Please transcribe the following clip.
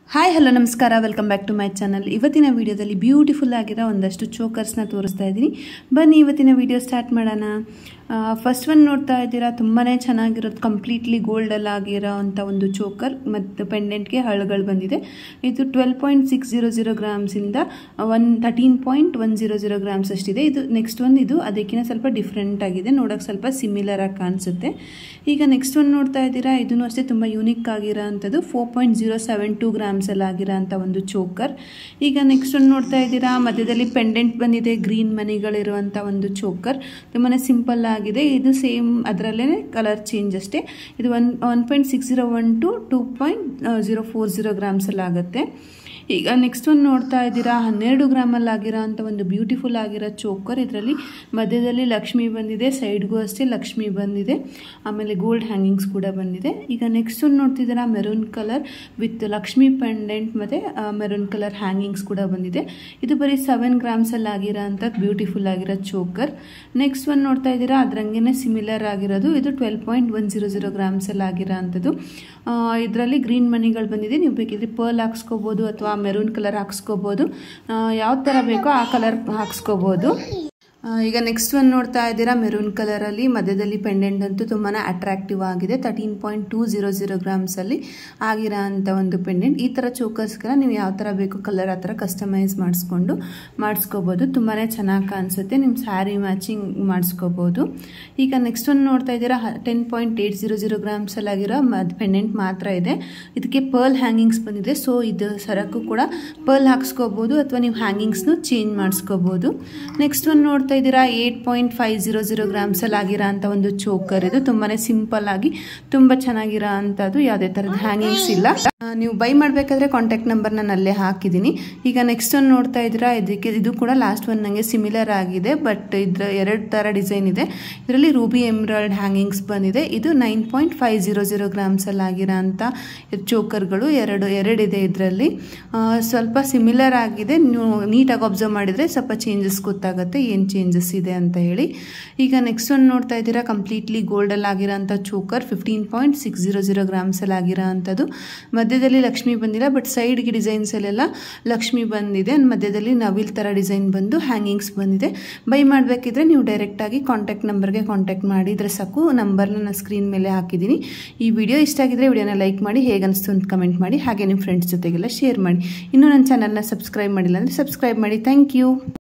Hi hello ನಮಸ್ಕಾರ welcome back to my channel. ಇವತ್ತಿನ ವಿಡಿಯೋದಲ್ಲಿ ಬ್ಯೂಟಿಫುಲ್ ಆಗಿರೋ ಒಂದಷ್ಟು ಚೋಕರ್ಸ್ನ ತೋರಿಸ್ತಾ ಇದ್ದೀನಿ. ಬನ್ನಿ ಇವತ್ತಿನ ವಿಡಿಯೋ ಸ್ಟಾರ್ಟ್ ಮಾಡೋಣ. ಫಸ್ಟ್ ಒನ್ ನೋಡ್ತಾ ಇದ್ದೀರಾ, ತುಂಬಾ ಚೆನ್ನಾಗಿರೋದು, ಕಂಪ್ಲೀಟ್ಲಿ ಗೋಲ್ಡಲ್ಲಿ ಆಗಿರೋ ಅಂಥ ಒಂದು ಚೋಕರ್ ಮತ್ತು ಪೆಂಡೆಂಟ್ಗೆ ಹಳ್ಗಳು ಬಂದಿದೆ. ಇದು 12.600 ಗ್ರಾಮ್ಸಿಂದ 13.100 ಗ್ರಾಮ್ಸ್ ಅಷ್ಟಿದೆ. ಇದು ನೆಕ್ಸ್ಟ್ ಒಂದು, ಇದು ಅದಕ್ಕಿಂತ ಸ್ವಲ್ಪ ಡಿಫ್ರೆಂಟ್ ಆಗಿದೆ, ನೋಡೋಕೆ ಸ್ವಲ್ಪ ಸಿಮಿಲರ್ ಆಗಿ ಕಾಣಿಸುತ್ತೆ. ಈಗ ನೆಕ್ಸ್ಟ್ ಒಂದು ನೋಡ್ತಾ ಇದ್ದೀರಾ, ಇದೂ ಅಷ್ಟೇ ತುಂಬ ಯೂನಿಕ್ ಆಗಿರೋ ಅಂಥದ್ದು 4.072 ಗ್ರಾಮ್ಸಲ್ಲಿ ಆಗಿರೋ ಅಂಥ ಒಂದು ಚೋಕರ್. ಈಗ ನೆಕ್ಸ್ಟ್ ಒಂದು ನೋಡ್ತಾ ಇದ್ದೀರಾ, ಮಧ್ಯದಲ್ಲಿ ಪೆಂಡೆಂಟ್ ಬಂದಿದೆ, ಗ್ರೀನ್ ಮಣಿಗಳಿರುವಂಥ ಒಂದು ಚೋಕರ್, ತುಂಬಾ ಸಿಂಪಲ್ ಆಗಿದೆ. ಇದು ಸೇಮ್ ಅದರಲ್ಲೇ ಕಲರ್ ಚೇಂಜ್ ಅಷ್ಟೇ. ಇದು 1.601 to 2.040 ಗ್ರಾಮ್ಸಲ್ಲಿ ಆಗುತ್ತೆ. ಈಗ ನೆಕ್ಸ್ಟ್ ಒಂದು ನೋಡ್ತಾ ಇದ್ದೀರಾ, 12 ಗ್ರಾಮಲ್ಲಿ ಆಗಿರೋ ಅಂಥ ಒಂದು ಬ್ಯೂಟಿಫುಲ್ ಆಗಿರೋ ಚೋಕರ್. ಇದರಲ್ಲಿ ಮಧ್ಯದಲ್ಲಿ ಲಕ್ಷ್ಮಿ ಬಂದಿದೆ, ಸೈಡ್ಗೂ ಅಷ್ಟೇ ಲಕ್ಷ್ಮಿ ಬಂದಿದೆ, ಆಮೇಲೆ ಗೋಲ್ಡ್ ಹ್ಯಾಂಗಿಂಗ್ಸ್ ಕೂಡ ಬಂದಿದೆ. ಈಗ ನೆಕ್ಸ್ಟ್ ಒಂದು ನೋಡ್ತಿದ್ದೀರಾ, maroon colour with Lakshmi pendant ಮತ್ತು ಮೆರೂನ್ ಕಲರ್ ಹ್ಯಾಂಗಿಂಗ್ಸ್ ಕೂಡ ಬಂದಿದೆ. ಇದು ಬರೀ 7 ಗ್ರಾಮ್ಸಲ್ಲಿ ಆಗಿರೋ ಅಂಥದ್ದು ಬ್ಯೂಟಿಫುಲ್ ಆಗಿರೋ ಚೋಕರ್. ನೆಕ್ಸ್ಟ್ ಒಂದು ನೋಡ್ತಾ ಇದ್ದೀರಾ, ಅದ್ರಂಗೆ ಸಿಮಿಲರ್ ಆಗಿರೋದು, ಇದು 12.100 ಗ್ರಾಮ್ಸಲ್ಲಿ ಆಗಿರೋ ಅಂಥದ್ದು. ಇದರಲ್ಲಿ ಗ್ರೀನ್ ಮಣಿಗಳು ಬಂದಿದೆ. ನೀವು ಬೇಕಿದ್ರೆ ಪರ್ಲ್ ಹಾಕ್ಸ್ಕೋಬೋದು ಅಥವಾ ಮೆರೂನ್ ಕಲರ್ ಹಾಕ್ಸ್ಕೋಬೋದು, ಯಾವ ಥರ ಬೇಕೋ ಆ ಕಲರ್ ಹಾಕ್ಸ್ಕೋಬೋದು. ಈಗ ನೆಕ್ಸ್ಟ್ ಒಂದು ನೋಡ್ತಾ ಇದ್ದೀರಾ, ಮೆರೂನ್ ಕಲರಲ್ಲಿ ಮಧ್ಯದಲ್ಲಿ ಪೆಂಡೆಂಟ್ ಅಂತೂ ತುಂಬಾ ಅಟ್ರಾಕ್ಟಿವ್ ಆಗಿದೆ. 13.200 ಗ್ರಾಮ್ಸಲ್ಲಿ ಆಗಿರೋ ಅಂಥ ಒಂದು ಪೆಂಡೆಂಟ್. ಈ ಥರ ಚೋಕರ್ಸ್ಗೆಲ್ಲ ನೀವು ಯಾವ ಥರ ಬೇಕೋ ಕಲರ್ ಆ ಥರ ಕಸ್ಟಮೈಸ್ ಮಾಡಿಸ್ಕೋಬೋದು. ತುಂಬಾ ಚೆನ್ನಾಗಿ ಕಾಣಿಸುತ್ತೆ, ನಿಮ್ಮ ಸ್ಯಾರಿ ಮ್ಯಾಚಿಂಗ್ ಮಾಡಿಸ್ಕೋಬೋದು. ಈಗ ನೆಕ್ಸ್ಟ್ ಒಂದು ನೋಡ್ತಾ ಇದ್ದೀರಾ, 10.800 ಗ್ರಾಮ್ಸಲ್ಲಿ ಆಗಿರೋ ಪೆಂಡೆಂಟ್ ಮಾತ್ರ ಇದೆ. ಇದಕ್ಕೆ ಪರ್ಲ್ ಹ್ಯಾಂಗಿಂಗ್ಸ್ ಬಂದಿದೆ. ಸೊ ಇದು ಸರಕ್ಕೂ ಕೂಡ ಪರ್ಲ್ ಹಾಕ್ಸ್ಕೋಬೋದು ಅಥವಾ ನೀವು ಹ್ಯಾಂಗಿಂಗ್ಸ್ನು ಚೇಂಜ್ ಮಾಡಿಸ್ಕೋಬೋದು. ನೆಕ್ಸ್ಟ್ ಒಂದು ನೋಡ್ತಾ ಇದ್ದೀರಾ, 8.500 ಗ್ರಾಮ್ಸಲ್ಲಿ ಆಗಿರೋ ಅಂಥ ಒಂದು ಚೋಕರ್. ಇದು ತುಂಬಾ ಸಿಂಪಲ್ ಆಗಿ ತುಂಬ ಚೆನ್ನಾಗಿರೋ ಅಂಥದ್ದು, ಯಾವುದೇ ಥರದ ಹ್ಯಾಂಗಿಂಗ್ಸ್ ಇಲ್ಲ. ನೀವು ಬೈ ಮಾಡಬೇಕಾದ್ರೆ ಕಾಂಟ್ಯಾಕ್ಟ್ ನಂಬರ್ ನಾನು ಅಲ್ಲೇ ಹಾಕಿದ್ದೀನಿ. ಈಗ ನೆಕ್ಸ್ಟ್ ಒಂದು ನೋಡ್ತಾ ಇದ್ದೀರಾ, ಇದು ಕೂಡ ಲಾಸ್ಟ್ ಒಂದು ನನಗೆ ಸಿಮಿಲರ್ ಆಗಿದೆ, ಬಟ್ ಇದ್ರ 2 ಥರ ಡಿಸೈನ್ ಇದೆ. ಇದರಲ್ಲಿ ರೂಬಿ ಎಮ್ರಾಲ್ಡ್ ಹ್ಯಾಂಗಿಂಗ್ಸ್ ಬಂದಿದೆ. ಇದು 9.500 ಗ್ರಾಮ್ಸಲ್ಲಿ ಆಗಿರೋ ಅಂಥ ಚೋಕರ್ಗಳು ಎರಡಿದೆ. ಇದರಲ್ಲಿ ಸ್ವಲ್ಪ ಸಿಮಿಲರ್ ಆಗಿದೆ, ನೀವು ನೀಟಾಗಿ ಅಬ್ಸರ್ವ್ ಮಾಡಿದರೆ ಸ್ವಲ್ಪ ಚೇಂಜಸ್ ಗೊತ್ತಾಗುತ್ತೆ, ಏನು ಚೇಂಜಸ್ ಇದೆ ಅಂತ ಹೇಳಿ. ಈಗ ನೆಕ್ಸ್ಟ್ ಒಂದು ನೋಡ್ತಾ ಇದ್ದೀರಾ, ಕಂಪ್ಲೀಟ್ಲಿ ಗೋಲ್ಡಲ್ಲಿ ಆಗಿರೋ ಅಂಥ ಚೋಕರ್ 15.600 ಗ್ರಾಮ್ಸಲ್ಲಿ ಆಗಿರೋ ಅಂಥದ್ದು. ಮಧ್ಯದಲ್ಲಿ ಲಕ್ಷ್ಮಿ ಬಂದಿಲ್ಲ, ಬಟ್ ಸೈಡ್ಗೆ ಡಿಸೈನ್ಸಲ್ಲೆಲ್ಲ ಲಕ್ಷ್ಮಿ ಬಂದಿದೆ. ಮಧ್ಯದಲ್ಲಿ ನವಿಲ್ ಥರ ಡಿಸೈನ್ ಬಂದು ಹ್ಯಾಂಗಿಂಗ್ಸ್ ಬಂದಿದೆ. ಬೈ ಮಾಡಬೇಕಿದ್ರೆ ನೀವು ಡೈರೆಕ್ಟಾಗಿ ಕಾಂಟ್ಯಾಕ್ಟ್ ನಂಬರ್ಗೆ ಕಾಂಟ್ಯಾಕ್ಟ್ ಮಾಡಿದರೆ ಸಾಕು. ನಂಬರ್ನ ನಾನು ಸ್ಕ್ರೀನ್ ಮೇಲೆ ಹಾಕಿದ್ದೀನಿ. ಈ ವಿಡಿಯೋ ಇಷ್ಟ ಆಗಿದ್ರೆ ವಿಡಿಯೋನ ಲೈಕ್ ಮಾಡಿ, ಹೇಗನ್ನಿಸ್ತು ಅಂತ ಕಮೆಂಟ್ ಮಾಡಿ, ಹಾಗೆ ನಿಮ್ಮ ಫ್ರೆಂಡ್ಸ್ ಜೊತೆಗೆಲ್ಲ ಶೇರ್ ಮಾಡಿ. ಇನ್ನೂ ನನ್ನ ಚಾನಲ್ನ ಸಬ್ಸ್ಕ್ರೈಬ್ ಮಾಡಿಲ್ಲ ಅಂದರೆ ಸಬ್ಸ್ಕ್ರೈಬ್ ಮಾಡಿ. Thank you.